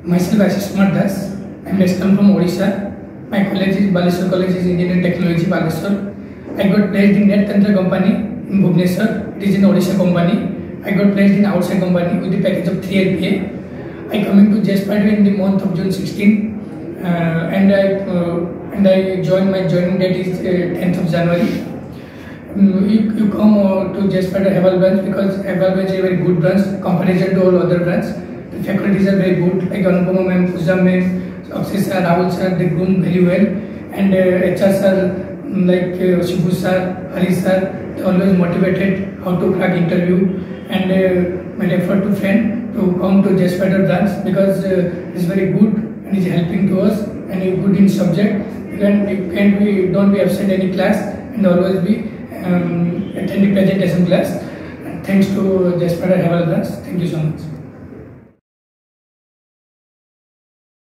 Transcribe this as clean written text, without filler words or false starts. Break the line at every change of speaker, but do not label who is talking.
Myself JSpiders. I am come from Odisha. My college is Baleshwar College is Engineering Technology Baleshwar. I got placed in Net Tantra company in Bhubaneswar. It is in Odisha company. I got placed in outside company with the package of 3 LPA. I coming to JSpiders in the month of June 16, and I joined. My joining date is 10th of January. You come to JSpiders Hebbal Branch because Hebbal Branch is a very good branch comparison to all other branches. The faculties are very good, like Anupama ma'am, Pooja ma'am, ASHIS sir, Rahul sir, they grown very well, and HR sir like Shibu sir, Hari sir, they always motivated how to crack interview, and my effort to friend to come to JSpiders branch because it's very good and is helping to us and is good in subject. Don't be absent any class and always be attend the presentation class. And thanks to JSpiders Hebbal Branch. Thank you so much.